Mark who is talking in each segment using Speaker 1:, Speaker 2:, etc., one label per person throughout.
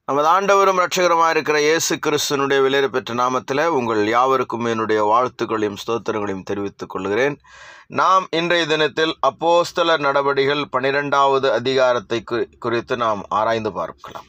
Speaker 1: நமது ஆண்டவரும் இரட்சகருமாக இருக்கிற இயேசு கிறிஸ்துனுடைய விலையேற பெற்ற நாமத்தில் உங்கள் யாவருக்கும் என்னுடைய வாழ்த்துக்களையும் ஸ்தோத்திரங்களையும் தெரிவித்துக் கொள்கிறேன். நாம் இன்றைய தினத்தில் அப்போஸ்தலர் நடபடிகள் 12வது அதிகாரத்தை குறித்து நாம் ஆராய்ந்து பார்க்கலாம்.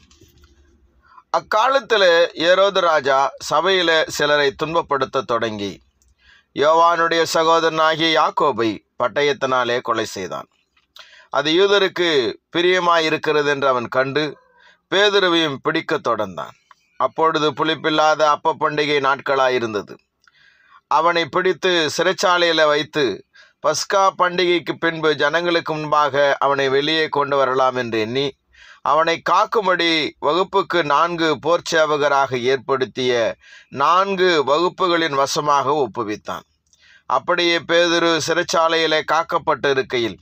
Speaker 1: அக்காலத்தில் ஏரோது ராஜா சபையில் சிலரை துன்பப்படுத்த தொடங்கி யோவானுடைய சகோதரனாகிய யாக்கோபை பட்டயத்தினாலே கொலை செய்தான். அது யூதருக்கு பிரியமாயிருக்கிறது என்று அவன் கண்டு பேதுருவையும் பிடிக்க தொடர்ந்தான். அப்பொழுது புளிப்பில்லாத அப்ப பண்டிகை நாட்களாயிருந்தது. அவனை பிடித்து சிறைச்சாலையில் வைத்து பஸ்கா பண்டிகைக்கு பின்பு ஜனங்களுக்கு முன்பாக அவனை வெளியே கொண்டு வரலாம் என்று எண்ணி அவனை காக்கும்படி வகுப்புக்கு 4 போர்ச்சேவகராக ஏற்படுத்திய 4 வகுப்புகளின் வசமாக ஒப்புவித்தான். அப்படியே பேதுரு சிறைச்சாலையிலே காக்கப்பட்டு இருக்கையில்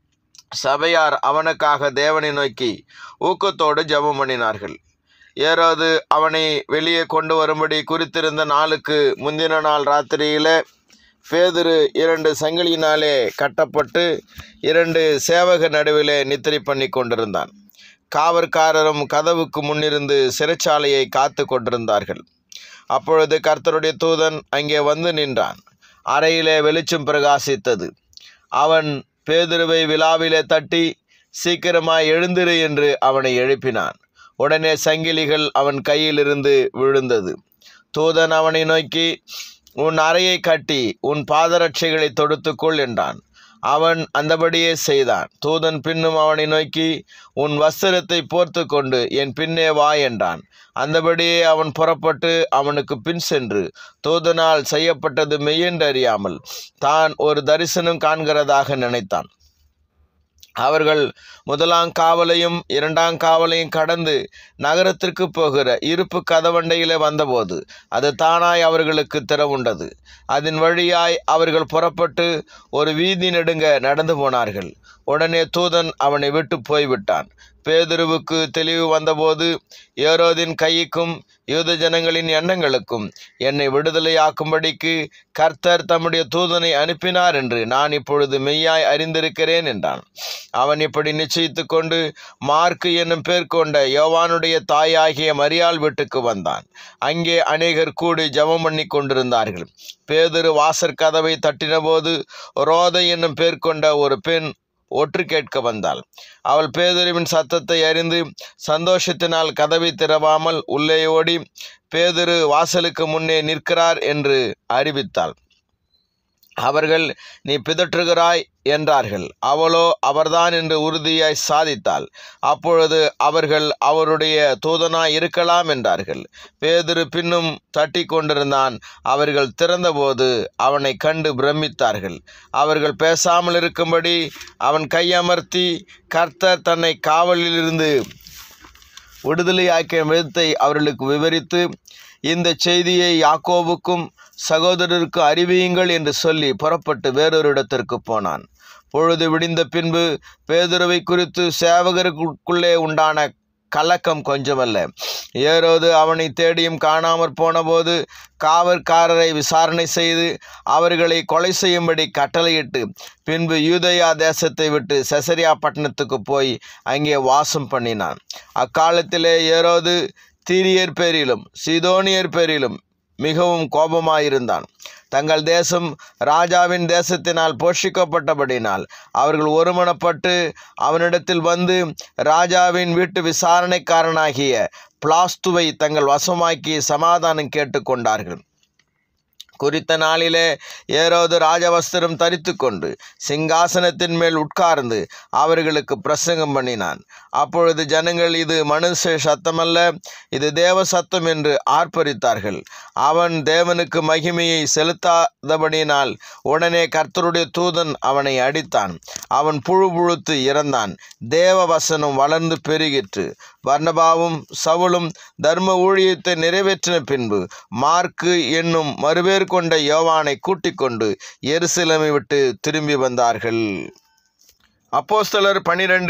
Speaker 1: சபையார் அவனுக்காக தேவனை நோக்கி ஊக்கத்தோடு ஜெபம் பண்ணினார்கள். ஏரோது அவனை வெளியே கொண்டு வரும்படி குறித்திருந்த நாளுக்கு முந்தின நாள் ராத்திரியில் பேதுரு 2 சங்கிலியினாலே கட்டப்பட்டு 2 சேவக நடுவிலே நித்திரை பண்ணி கொண்டிருந்தான். காவற்காரரும் கதவுக்கு முன்னிருந்து சிறைச்சாலையை காத்து கொண்டிருந்தார்கள். அப்பொழுது கர்த்தருடைய தூதன் அங்கே வந்து நின்றான். அறையிலே வெளிச்சம் பிரகாசித்தது. அவன் பேதுருவை விலாவிலே தட்டி சீக்கிரமாய் எழுந்திரு என்று அவனை எழுப்பினான். உடனே சங்கிலிகள் அவன் கையிலிருந்து விழுந்தது. தூதன் அவனை நோக்கி, உன் அறையை கட்டி உன் பாதரட்சைகளை தொடுத்துக்கொள் என்றான். அவன் அந்தபடியே செய்தான். தூதன் பின்னும் அவனை நோக்கி, உன் வஸ்திரத்தை போர்த்து கொண்டு என் பின்னே வா என்றான். அந்தபடியே அவன் புறப்பட்டு அவனுக்கு பின் சென்று தூதனால் செய்யப்பட்டது மெய்யென்று அறியாமல் தான் ஒரு தரிசனம் காண்கிறதாக நினைத்தான். அவர்கள் 1ஆம் காவலையும் 2ஆம் காவலையும் கடந்து நகரத்திற்கு போகிற இருப்பு கதவண்டையிலே வந்தபோது அது தானாய் அவர்களுக்கு திறவுண்டது. அதன் வழியாய் அவர்கள் புறப்பட்டு ஒரு வீதி நெடுங்க நடந்து போனார்கள். உடனே தூதன் அவனை விட்டு போய்விட்டான். பேதுருவுக்கு தெளிவு வந்தபோது, ஏரோதின் கைக்கும் யூத ஜனங்களின் எண்ணங்களுக்கும் என்னை விடுதலையாக்கும்படிக்கு கர்த்தர் தம்முடைய தூதனை அனுப்பினார் என்று நான் இப்பொழுது மெய்யாய் அறிந்திருக்கிறேன் என்றான். அவன் இப்படி நிச்சயித்து கொண்டு மார்க்கு என்னும் பேர் கொண்ட யோவானுடைய தாயாகிய மரியாள் வீட்டுக்கு வந்தான். அங்கே அநேகர் கூடி ஜெபம் பண்ணி கொண்டிருந்தார்கள். பேதுரு வாசற்கதவை தட்டினபோது ரோதை என்னும் பேர் கொண்ட ஒரு பெண் ஒற்று கேட்க வந்தாள். அவள் பேதுருவின் சத்தத்தை அறிந்து சந்தோஷத்தினால் கதவை திறவாமல் உள்ளே ஓடி பேதுரு வாசலுக்கு முன்னே நிற்கிறார் என்று அறிவித்தாள். அவர்கள், நீ பிதற்றுகிறாய் என்றார்கள். அவளோ அவர்தான் என்று உறுதியாய் சாதித்தாள். அப்பொழுது அவர்கள் அவருடைய தூதனாய் இருக்கலாம் என்றார்கள். பேதுரு பின்னும் தட்டி கொண்டிருந்தான். அவர்கள் திறந்தபோது அவனை கண்டு பிரமித்தார்கள். அவர்கள் பேசாமல் இருக்கும்படி அவன் கையமர்த்தி கர்த்தர் தன்னை காவலிலிருந்து விடுதலையாக்கிய விதத்தை அவர்களுக்கு விவரித்து, இந்த செய்தியை யாக்கோபுக்கும் சகோதரருக்கு அறிவியுங்கள் என்று சொல்லி புறப்பட்டு வேறொரு இடத்திற்கு போனான். பொழுது விடிந்த பின்பு பேதுருவை குறித்து சேவகருக்குள்ளே உண்டான கலக்கம் கொஞ்சமல்ல. ஏரோது அவனை தேடியும் காணாமற் போனபோது காவற்காரரை விசாரணை செய்து அவர்களை கொலை செய்யும்படி கட்டளையிட்டு பின்பு யூதேயா தேசத்தை விட்டு செசரியா பட்டணத்துக்கு போய் அங்கே வாசம் பண்ணினான். அக்காலத்திலே ஏரோது தீரியர் பேரிலும் சீதோனியர் பேரிலும் மிகவும் கோபமாயிருந்தான். தங்கள் தேசம் ராஜாவின் தேசத்தினால் போஷிக்கப்பட்டபடினால் அவர்கள் ஒருமனப்பட்டு அவனிடத்தில் வந்து ராஜாவின் வீட்டு விசாரணைக்காரனாகிய பிளாஸ்துவை தங்கள் வசமாக்கி சமாதானம் கேட்டுக்கொண்டார்கள். குறித்த நாளிலே ஏரோது ராஜவஸ்திரம் தரித்து கொண்டு சிங்காசனத்தின் மேல் உட்கார்ந்து அவர்களுக்கு பிரசங்கம் பண்ணினான். அப்பொழுது ஜனங்கள், இது மனுஷ சத்தமல்ல, இது தேவ சத்தம் என்று ஆர்ப்பரித்தார்கள். அவன் தேவனுக்கு மகிமையை செலுத்தாதபடியினால் உடனே கர்த்தருடைய தூதன் அவனை அடித்தான். அவன் புழுத்து இறந்தான். தேவ வசனம் வளர்ந்து பெருகிற்று. பர்னபாவும் சவுலும் தர்ம ஊழியத்தை நிறைவேற்றின பின்பு மார்க்கு என்னும் மறுபேர் கொண்ட யோவானை கூட்டிக் கொண்டு எருசலேமை விட்டு திரும்பி வந்தார்கள். அப்போஸ்தலர்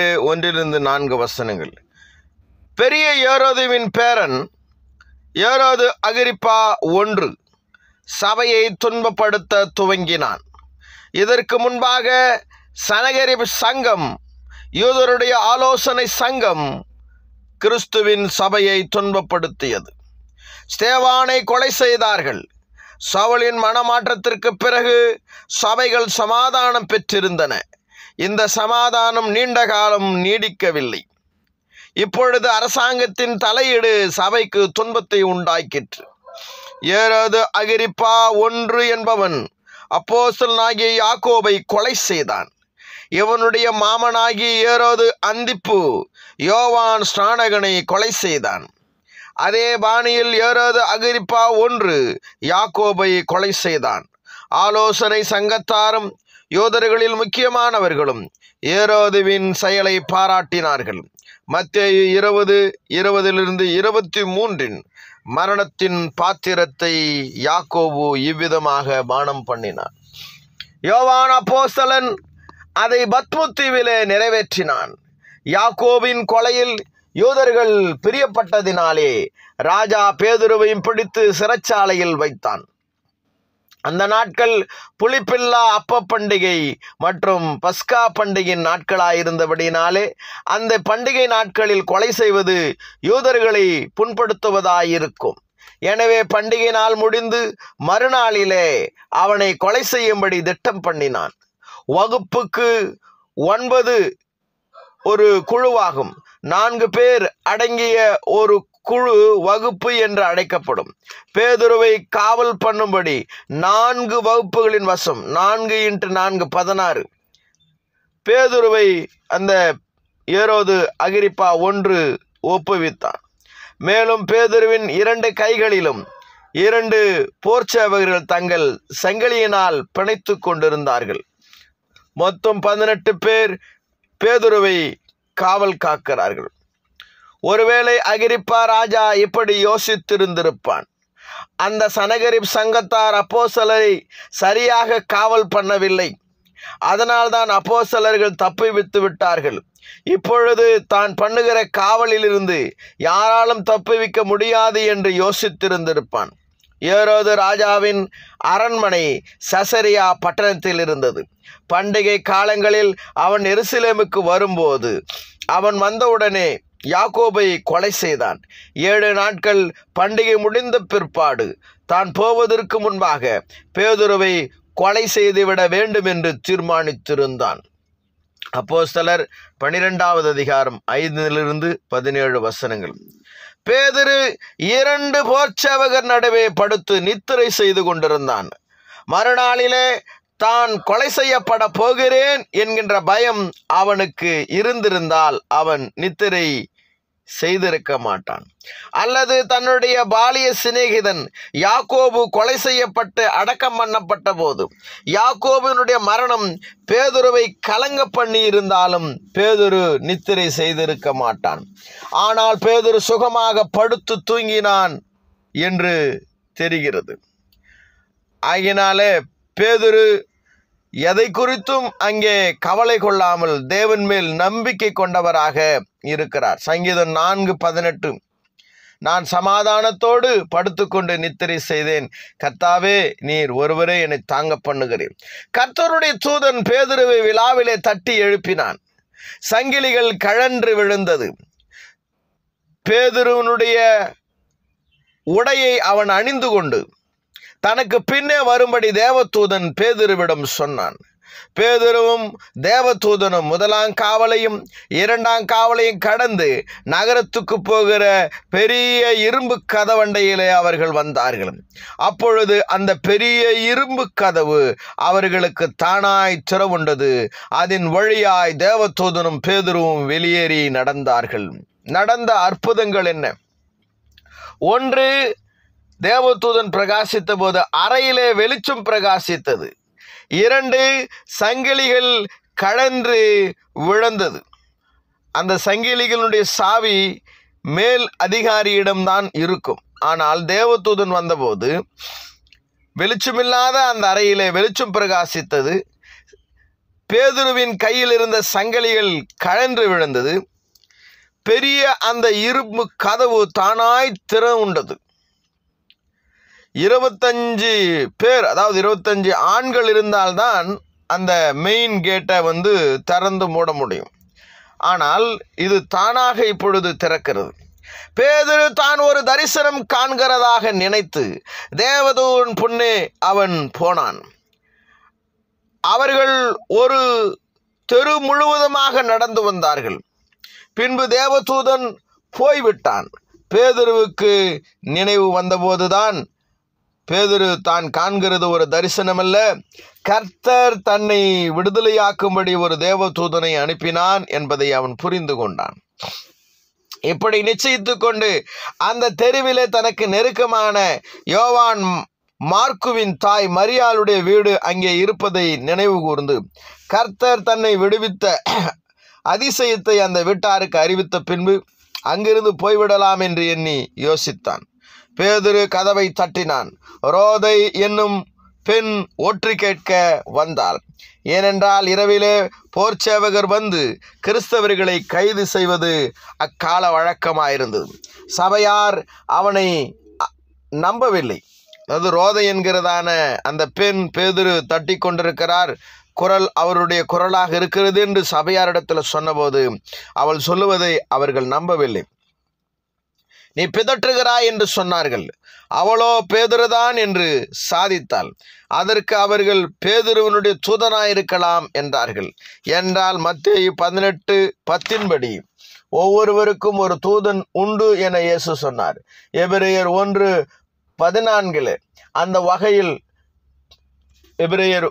Speaker 1: 12:1-4 பெரிய ஏரோதுவின் பேரன் ஏரோது அகிரிப்பா 1 சபையை துன்பப்படுத்த துவங்கினான். இதற்கு முன்பாக சனகரிப் சங்கம், யூதருடைய ஆலோசனை சங்கம் கிறிஸ்துவின் சபையை துன்பப்படுத்தியது. ஸ்தேவானை கொலை செய்தார்கள். சவுலின் மனமாற்றத்திற்கு பிறகு சபைகள் சமாதானம் பெற்றிருந்தன. இந்த சமாதானம் நீண்ட காலம் நீடிக்கவில்லை. இப்பொழுது அரசாங்கத்தின் தலையீடு சபைக்கு துன்பத்தை உண்டாக்கிற்று. ஏரோது அகிரிப்பா 1 என்பவன் அப்போஸ்தலனாகிய யாக்கோபை கொலை செய்தான். இவனுடைய மாமனாகிய ஏரோது அந்திப்பு யோவான் ஸ்நானகனை கொலை செய்தான். அதே பாணியில் ஏரோது அகிரிப்பா 1 யாக்கோபை கொலை செய்தான். ஆலோசனை சங்கத்தாரும் யூதர்களில் முக்கியமானவர்களும் ஏரோதுவின் செயலை பாராட்டினார்கள். மத்தேயு 20:20-23 மரணத்தின் பாத்திரத்தை யாக்கோபு இவ்விதமாக பானம் பண்ணினான். யோவான் அப்போஸ்தலன் அதை பத்மு தீவிலே நிறைவேற்றினான். யாக்கோபின் கொலையில் யூதர்கள் பிரியப்பட்டதினாலே ராஜா பேதுருவையும் பிடித்து சிறைச்சாலையில் வைத்தான். அந்த நாட்கள் புளிப்பில்லா அப்ப பண்டிகை மற்றும் பஸ்கா பண்டிகையின் நாட்களாயிருந்தபடினாலே அந்த பண்டிகை நாட்களில் கொலை செய்வது யூதர்களை புண்படுத்துவதாயிருக்கும். எனவே பண்டிகை நாள் முடிந்து மறுநாளிலே அவனை கொலை செய்யும்படி திட்டம் பண்ணினான். வகுப்புக்கு 9 ஒரு குழுவாகும். 4 பேர் அடங்கிய ஒரு குழு வகுப்பு என்று அழைக்கப்படும். பேதுருவை காவல் பண்ணும்படி 4 வகுப்புகளின் வசம் 4 × 4 16 பேதுருவை அந்த ஏரோது அகிரிப்பா 1 ஒப்புவித்தான். மேலும் பேதுருவின் 2 கைகளிலும் 2 போர்ச்சேவகர்கள் தங்கள் சங்கிலியினால் பிணைத்து கொண்டிருந்தார்கள். மொத்தம் 18 பேர் பேதுருவை காவல் காக்கிறார்கள். ஒருவேளை அகிரிப்பா ராஜா இப்படி யோசித்திருந்திருப்பான். அந்த சனகரிப் சங்கத்தார் அப்போஸ்தலரை சரியாக காவல் பண்ணவில்லை. அதனால்தான் அப்போஸ்தலர்கள் தப்பிவித்து விட்டார்கள். இப்பொழுது தான் பண்ணுகிற காவலிலிருந்து யாராலும் தப்புவிக்க முடியாது என்று யோசித்திருந்திருப்பான். ஏரோது ராஜாவின் அரண்மனை சசரியா பட்டணத்தில் இருந்தது. பண்டிகை காலங்களில் அவன் எருசலேமுக்கு வரும்போது அவன் வந்தவுடனே யாக்கோபை கொலை செய்தான். 7 நாட்கள் பண்டிகை முடிந்த பிற்பாடு தான் போவதற்கு முன்பாக பேதுருவை கொலை செய்துவிட வேண்டும் என்று தீர்மானித்திருந்தான். அப்போஸ்தலர் 12வது அதிகாரம் 5-17 வசனங்கள். பேதுரு 2 போர்ச்சேவகர் நடுவே படுத்து நித்திரை செய்து கொண்டிருந்தான். மறுநாளிலே தான் கொலை செய்யப்பட போகிறேன் என்கின்ற பயம் அவனுக்கு இருந்திருந்தால் அவன் நித்திரை செய்திருக்க மாட்டான். அல்லது தன்னுடைய பாலிய சிநேகிதன் யாக்கோபு கொலை செய்யப்பட்டு அடக்கம் பண்ணப்பட்ட போது யாக்கோபினுடைய மரணம் பேதுருவை கலங்க பண்ணி இருந்தாலும் பேதுரு நித்திரை செய்திருக்க மாட்டான். ஆனால் பேதுரு சுகமாக படுத்து தூங்கினான் என்று தெரிகிறது. ஆகினாலே பேதுரு எதை குறித்தும் அங்கே கவலை கொள்ளாமல் தேவன் மேல் நம்பிக்கை கொண்டவராக இருக்கிறார். சங்கீதம் 4:18 நான் சமாதானத்தோடு படுத்துக்கொண்டு நித்திரை செய்தேன். கர்த்தாவே, நீர் ஒருவரே என்னை தாங்க பண்ணுகிறேன். கர்த்தருடைய தூதன் பேதுருவை விழாவிலே தட்டி எழுப்பினான். சங்கிலிகள் கழன்று விழுந்தது. பேதுருவனுடைய உடையை அவன் அணிந்து கொண்டு தனக்கு பின்னே வரும்படி தேவதூதன் பேதுருவிடம் சொன்னான். பேதுருவும் தேவதூதனும் 1ஆம் காவலையும் 2ஆம் காவலையும் கடந்து நகரத்துக்கு போகிற பெரிய இரும்பு கதவண்டையிலே அவர்கள் வந்தார்கள். அப்பொழுது அந்த பெரிய இரும்பு கதவு அவர்களுக்கு தானாய் திறவுண்டது. அதன் வழியாய் தேவதூதனும் பேதுருவும் வெளியேறி நடந்தார்கள். நடந்த அற்புதங்கள் என்ன? 1, தேவதூதன் பிரகாசித்த போது அறையிலே வெளிச்சம் பிரகாசித்தது. 2, சங்கிலிகள் கழன்று விழுந்தது. அந்த சங்கிலிகளுடைய சாவி மேல் அதிகாரியிடம்தான் இருக்கும். ஆனால் தேவதூதன் வந்தபோது வெளிச்சமில்லாத அந்த அறையிலே வெளிச்சம் பிரகாசித்தது. பேதுருவின் கையில் இருந்த சங்கிலிகள் கழன்று விழுந்தது. பெரிய அந்த இரும்பு கதவு தானாய் திறவுண்டது. 25 பேர், அதாவது 25 ஆண்கள் இருந்தால்தான் அந்த மெயின் கேட்டை திறந்து மூட முடியும். ஆனால் இது தானாக இப்பொழுது திறக்கிறது. பேதுரு தான் ஒரு தரிசனம் காண்கிறதாக நினைத்து தேவதூதன் புண்ணே அவன் போனான். அவர்கள் ஒரு தெரு முழுவதுமாக நடந்து வந்தார்கள். பின்பு தேவதூதன் போய்விட்டான். பேதுருவுக்கு நினைவு வந்தபோதுதான் பேதுரு தான் காண்கிறது ஒரு தரிசனமல்ல, கர்த்தர் தன்னை விடுதலையாக்கும்படி ஒரு தேவதூதனை அனுப்பினான் என்பதை அவன் புரிந்து கொண்டான். இப்படி நிச்சயித்து கொண்டு அந்த தெருவிலே தனக்கு நெருக்கமான யோவான் மார்க்குவின் தாய் மரியாளுடைய வீடு அங்கே இருப்பதை நினைவு கூர்ந்து கர்த்தர் தன்னை விடுவித்த அதிசயத்தை அந்த வீட்டாருக்கு அறிவித்த பின்பு அங்கிருந்து போய்விடலாம் என்று எண்ணி யோசித்தான். பேதுரு கதவை தட்டினான். ரோதை என்னும் பெண் ஒற்றி கேட்க வந்தாள். ஏனென்றால் இரவிலே போர்ச்சேவகர் வந்து கிறிஸ்தவர்களை கைது செய்வது அக்கால வழக்கமாயிருந்தது. சபையார் அவனை நம்பவில்லை. அது ரோதை என்கிறதான அந்த பெண் பேதுரு தட்டி கொண்டிருக்கிறார், குரல் அவருடைய குரலாக இருக்கிறது என்று சபையாரிடத்தில் சொன்னபோது அவள் சொல்லுவதை அவர்கள் நம்பவில்லை. நீ பிதற்றுகிறாய் என்று சொன்னார்கள். அவளோ பேதுருதான் என்று சாதித்தாள். அதற்கு அவர்கள் பேதுருவனுடைய தூதனாயிருக்கலாம் என்றார்கள். என்றால் மத்தேயு 18:10 ஒவ்வொருவருக்கும் ஒரு தூதன் உண்டு என இயேசு சொன்னார். எபிரேயர் 1:14 அந்த வகையில் எபிரேயர்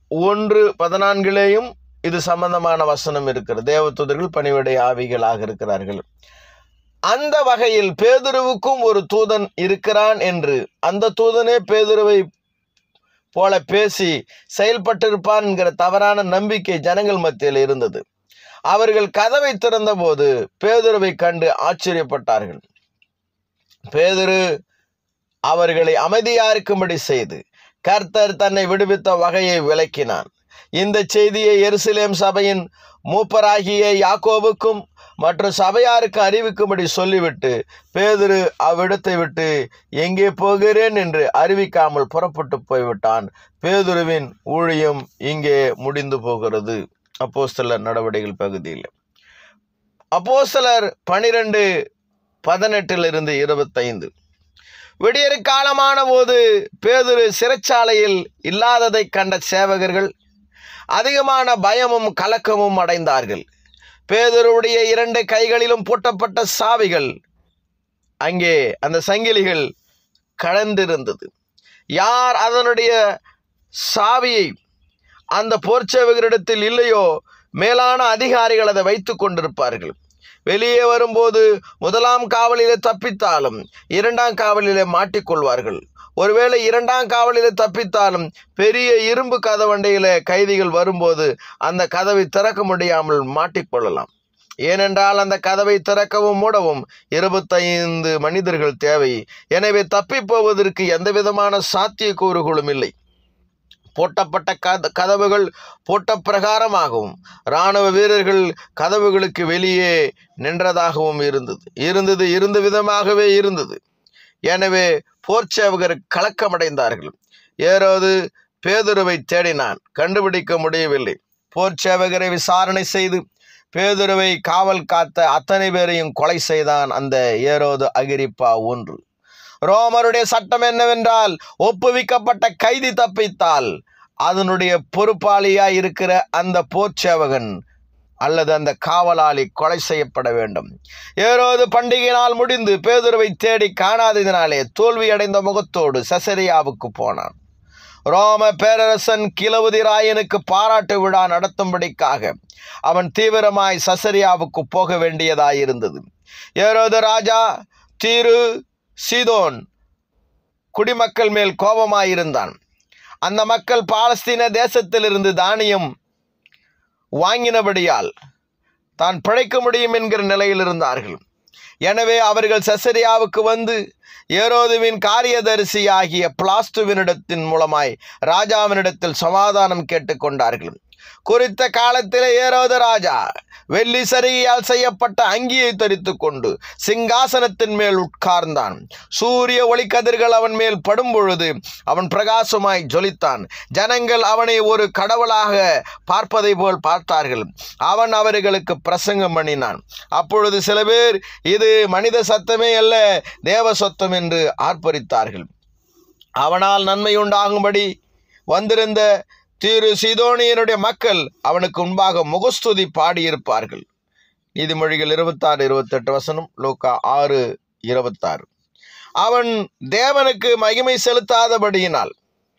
Speaker 1: 1:14 இது சம்பந்தமான வசனம் இருக்கிறது. தேவதூதர்கள் பணிவிடை ஆவிகளாக இருக்கிறார்கள். அந்த வகையில் பேதுருவுக்கும் ஒரு தூதன் இருக்கிறான் என்று அந்த தூதனே பேதுருவை போல பேசி செயல்பட்டிருப்பான் என்கிற தவறான நம்பிக்கை ஜனங்கள் மத்தியில் இருந்தது. அவர்கள் கதவை திறந்த போது பேதுருவை கண்டு ஆச்சரியப்பட்டார்கள். பேதுரு அவர்களை அமைதியாயிருக்கும்படி செய்து கர்த்தர் தன்னை விடுவித்த வகையை விளக்கினான். இந்த செய்தியை எருசலேம் சபையின் மூப்பராகிய யாக்கோபுக்கும் மற்றும் சபையாருக்கு அறிவிக்கும்படி சொல்லிவிட்டு பேதுரு அவ்விடத்தை விட்டு எங்கே போகிறேன் என்று அறிவிக்காமல் புறப்பட்டு போய்விட்டான். பேதுருவின் ஊழியம் இங்கே முடிந்து போகிறது. அப்போஸ்தலர் நடவடிக்கைகள் பகுதியில் அப்போஸ்தலர் 12:18-25 விடியற் காலமான போது பேதுரு சிறைச்சாலையில் இல்லாததை கண்ட சேவகர்கள் அதிகமான பயமும் கலக்கமும் அடைந்தார்கள். பேதுருவுடைய 2 கைகளிலும் பூட்டப்பட்ட சாவிகள் அங்கே அந்த சங்கிலிகள் கலந்திருந்தது. யார் அதனுடைய சாவியை அந்த போர்ச்சேவகரிடத்தில் இல்லையோ மேலான அதிகாரிகள் அதை வைத்து கொண்டிருப்பார்கள். வெளியே வரும்போது 1ஆம் காவலிலே தப்பித்தாலும் 2ஆம் காவலிலே மாட்டிக்கொள்வார்கள். ஒருவேளை 2ஆம் காவலிலே தப்பித்தாலும் பெரிய இரும்பு கதவண்டையில கைதிகள் வரும்போது அந்த கதவை திறக்க முடியாமல் மாட்டிக்கொள்ளலாம். ஏனென்றால் அந்த கதவை திறக்கவும் மூடவும் 25 மனிதர்கள் தேவை. எனவே தப்பி போவதற்கு எந்த விதமான சாத்தியக்கூறுகளும் இல்லை. பூட்டப்பட்ட கதவுகள் பூட்ட பிரகாரமாகவும் இராணுவ வீரர்கள் கதவுகளுக்கு வெளியே நின்றதாகவும் இருந்த விதமாகவே இருந்தது. எனவே போர்ச்சேவகர் கலக்கமடைந்தார்கள். ஏரோது பேதுருவை தேடினான், கண்டுபிடிக்க முடியவில்லை. போர்ச்சேவகரை விசாரணை செய்து பேதுருவை காவல் காத்த அத்தனை பேரையும் கொலை செய்தான் அந்த ஏரோது அகிரிப்பா 1. ரோமருடைய சட்டம் என்னவென்றால் ஒப்புவிக்கப்பட்ட கைதி தப்பித்தால் அதனுடைய பொறுப்பாளியாய் இருக்கிற அந்த போர்ச்சேவகன் அல்லது அந்த காவலாளி கொலை செய்யப்பட வேண்டும். ஏரோது பண்டிகை நாள் முடிந்து பேதுருவை தேடி காணாததினாலே தோல்வியடைந்த முகத்தோடு செசரியாவுக்கு போனான். ரோம பேரரசன் கிலவுதி ராயனுக்கு பாராட்டு விழா நடத்தும்படிக்காக அவன் தீவிரமாய் செசரியாவுக்கு போக வேண்டியதாயிருந்தது. ஏரோது ராஜா தீரு சீதோன் குடிமக்கள் மேல் கோபமாயிருந்தான். அந்த மக்கள் பாலஸ்தீன தேசத்திலிருந்து தானியம் வாங்கினபடியால் தான் பிழைக்க முடியும் என்கிற நிலையில் இருந்தார்கள். எனவே அவர்கள் செசரியாவுக்கு வந்து ஏரோதுவின் காரியதரிசி ஆகிய பிளாஸ்துவினிடத்தின் மூலமாய் ராஜாவினிடத்தில் சமாதானம் கேட்டுக்கொண்டார்கள். குறித்த காலத்திலே ஏரோது ராஜா வெள்ளி சரிகையால் செய்யப்பட்ட அங்கியை தரித்து கொண்டு சிங்காசனத்தின் மேல் உட்கார்ந்தான். சூரிய ஒளிக்கதிர்கள் அவன் மேல் படும் பொழுது அவன் பிரகாசமாய் ஜொலித்தான். ஜனங்கள் அவனை ஒரு கடவுளாக பார்ப்பதை போல் பார்த்தார்கள். அவன் அவர்களுக்கு பிரசங்கம் பண்ணினான். அப்பொழுது சில பேர், இது மனித சத்தமே அல்ல, தேவ சத்தம் என்று ஆர்ப்பரித்தார்கள். அவனால் நன்மை உண்டாகும்படி வந்திருந்த தீரு சீதோனியனுடைய மக்கள் அவனுக்கு முன்பாக முகஸ்துதி பாடியிருப்பார்கள். நீதிமொழிகள் 26-28 லூக்கா 6:26. அவன் தேவனுக்கு மகிமை செலுத்தாதபடியினால்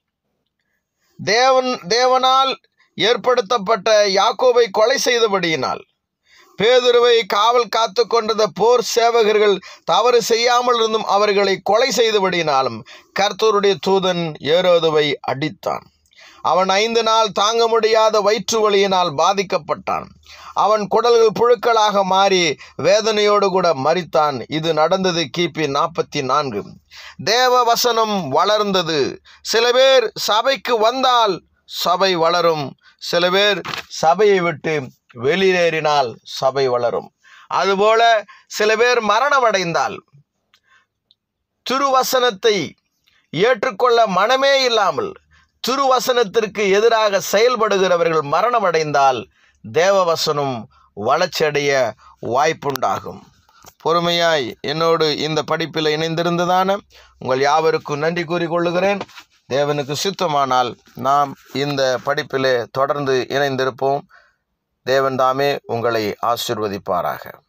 Speaker 1: தேவனால் ஏற்படுத்தப்பட்ட யாக்கோபை கொலை செய்தபடியினால் பேதுருவை காவல் காத்து கொண்டிருந்த போர் சேவகர்கள் தவறு செய்யாமல் இருந்தும் அவர்களை கொலை செய்தபடியினாலும் கர்த்தருடைய தூதன் ஏரோதுவை அடித்தான். அவன் 5 நாள் தாங்க முடியாத வயிற்று வலியினால் பாதிக்கப்பட்டான். அவன் குடல்கள் புழுக்களாக மாறி வேதனையோடு கூட மரித்தான். இது நடந்தது கிபி 44. தேவ வசனம் வளர்ந்தது. சில பேர் சபைக்கு வந்தால் சபை வளரும். சில பேர் சபையை விட்டு வெளியேறினால் சபை வளரும். அதுபோல சில பேர் மரணம் அடைந்தால், திருவசனத்தை ஏற்றுக்கொள்ள மனமே இல்லாமல் திருவசனத்திற்கு எதிராக செயல்படுகிறவர்கள் மரணம் அடைந்தால் தேவவசனம் வளர்ச்சியடைய வாய்ப்புண்டாகும். பொறுமையாய் என்னோடு இந்த படிப்பில் இணைந்திருந்ததான உங்கள் யாவருக்கும் நன்றி கூறிக்கொள்ளுகிறேன். தேவனுக்கு சித்தமானால் நாம் இந்த படிப்பிலே தொடர்ந்து இணைந்திருப்போம். தேவன் தாமே உங்களை ஆசீர்வதிப்பாராக.